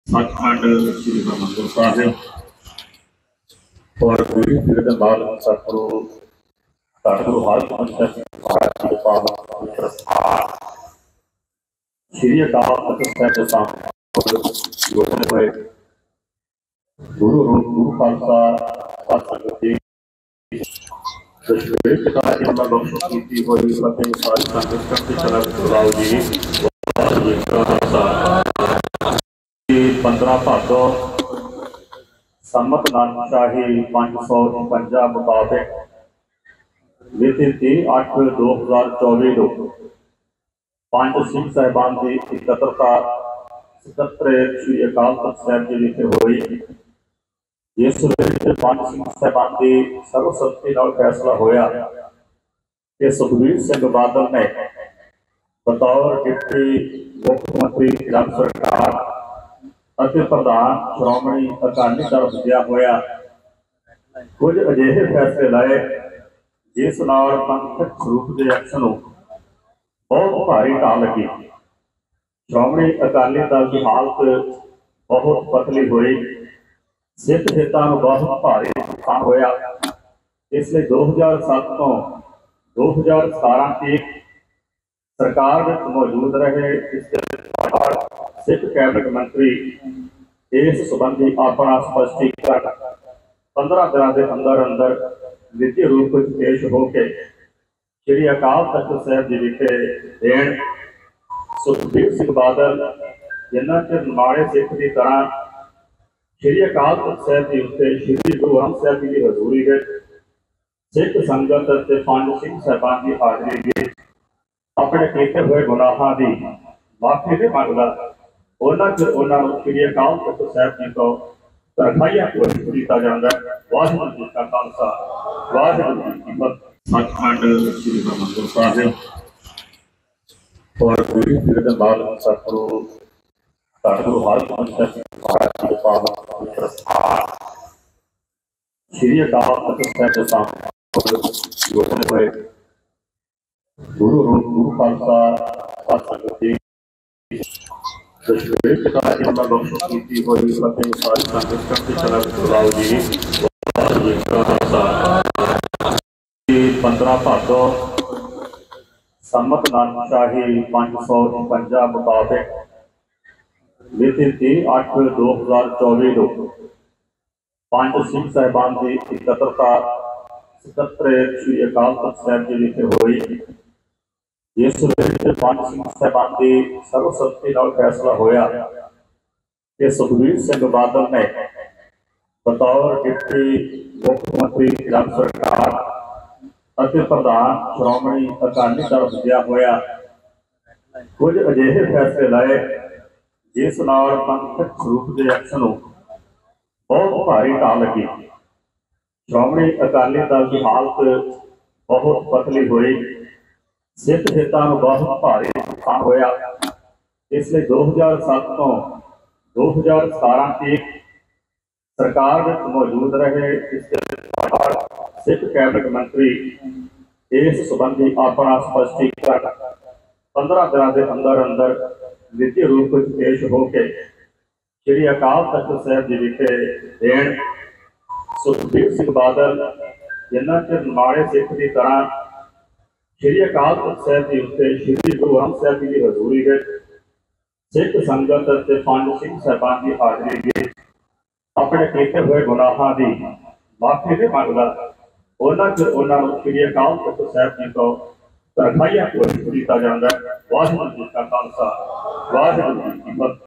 सचखंड श्री हरिमंदिर साहिब और पीढ़ी पीढ़ी के बाद सतगुरु सतगुरु हरगोबिंद ਸਾਹਿਬ ਮਹਾਰਾਜ ਜੀ ਦੇ ਪਾਵਨ ਸੰਸਥਾਨ श्री अकाल तख्त ਸਾਹਿਬ ਦੇ ਸਾਹਮਣੇ ਜੋੜੇ ਹੋਏ गुरु रूप गुरु खालसा साध संगत जी दशमेश पिता जी अमर बख्श कीती हुई अपनी सारी संगत करते चला गुलाओ जी 15 भादो संमत नानक शाही 555 मुताबिक मिति 30/8/2024 को पंज सिंह साहिबान की इकत्रता सकत्रे श्री अकाल तख्त साहिब जी विखे हुई। इस पंज सिंह साहिबान की सर्वसम्मति नाल फैसला होया कि सुखबीर सिंह बादल ने बतौर डिप्टी मुख्यमंत्री केंद्र सरकार ਅਤੇ ਪ੍ਰਧਾਨ ਸ਼੍ਰੋਮਣੀ ਅਕਾਲੀ ਦਲ ਜਿਹਾ ਹੋਇਆ ਕੁਝ ਅਜਿਹੇ ਫੈਸਲੇ ਲਏ ਜਿਸ ਨਾਲ ਪੰਥਕ ਸਰੂਪ ਦੇ ਅਕਸ ਨੂੰ ਬਹੁਤ ਭਾਰੀ ਢਾਹ ਲੱਗੀ। ਸ਼੍ਰੋਮਣੀ ਅਕਾਲੀ ਦਲ ਦੀ ਹਾਲਤ ਬਹੁਤ ਪਤਲੀ ਹੋਈ, ਸਿੱਖ ਹਿੱਤਾਂ ਨੂੰ ਬਹੁਤ ਭਾਰੀ ਨੁਕਸਾਨ ਹੋਇਆ। ਇਸ ਲਈ 2007 ਤੋਂ 2017 ਤੱਕ ਸਰਕਾਰ ਵਿੱਚ ਮੌਜੂਦ ਰਹੇ सिख कैबिनेट मंत्री इस संबंधी अपना स्पष्टीकरण 15 दिनों के अंदर अंदर लिखित रूप में पेश होकर श्री अकाल तख्त साहिब जी विखे देन। सुखबीर सिंह बादल जिन्ना चिर माड़े सिख की तरह श्री अकाल तख्त साहिब जी उत्ते श्री गुरु ग्रंथ साहिब जी की हजूरी में सिख संगत और पंज सिंह साहिबान की हाजरी में अपने किए हुए गुनाहों की माफी नहीं मंगता उन्होंने श्री अकाल तख्त साहिब जी को तरखाइया घोषित किया जाता है। वाहिगुरू जी का खालसा वाहिगुरू जी की फतेह। सचखंड श्री हरिमंदिर साहिब और पीढ़ी पीढ़ी के बाद सतगुरु हरगोबिंद ਸਾਹਿਬ ਮਹਾਰਾਜ जी के पावन संस्थान श्री अकाल तख्त ਸਾਹਿਬ ਦੇ ਸਾਹਮਣੇ ਜੋੜੇ ਹੋਏ गुरु रूप गुरु खालसा साध संगत जी दशमेश पिता जी अमर बख्श कीती हुई अपनी सारी संगत करते चला गुलाओ जी 15 भादो संमत नानक शाही 555 मुताबिक मिति 30/8/2024 को पंज सिंह साहिबान की इकत्रता सकत्रे श्री अकाल तख्त साहिब जी विखे हुई। इस पंज सिंह साहिबान की सर्वसम्मति नाल फैसला होया कि सुखबीर सिंह बादल ने बतौर डिप्टी मुख्यमंत्री केंद्र सरकार ਅਤੇ ਪ੍ਰਧਾਨ ਸ਼੍ਰੋਮਣੀ ਅਕਾਲੀ ਦਲ ਜਿਹਾ ਹੋਇਆ ਕੁਝ ਅਜਿਹੇ ਫੈਸਲੇ ਲਏ ਜਿਸ ਨਾਲ ਪੰਥਕ ਸਰੂਪ ਦੇ ਅਕਸ ਨੂੰ ਬਹੁਤ ਭਾਰੀ ਢਾਹ ਲੱਗੀ। ਸ਼੍ਰੋਮਣੀ ਅਕਾਲੀ ਦਲ ਦੀ ਹਾਲਤ ਬਹੁਤ ਪਤਲੀ ਹੋਈ, सिख हितां नूं बहुत भारी नुकसान होया। इस लिए 2007 तो 2017 तक सरकार में मौजूद रहे सिख कैबिनेट मंत्री इस संबंधी अपना स्पष्टीकरण 15 दिनों के अंदर अंदर लिखित रूप में पेश होकर श्री अकाल तख्त साहिब जी विखे देन। सुखबीर सिंह बादल जिन्ना चिर माड़े सिख की तरह श्री अकाल तख्त साहिब जी उत्ते श्री गुरु ग्रंथ साहिब जी की हजूरी में सिख संगत और पंज सिंह साहिबान की हाजरी में अपने किए हुए गुनाहों की माफी नहीं मंगता उन्होंने श्री अकाल तख्त साहिब जी को तरखाइया घोषित किया जाता है। वाहिगुरू जी का खालसा वाहिगुरू जी की फतेह।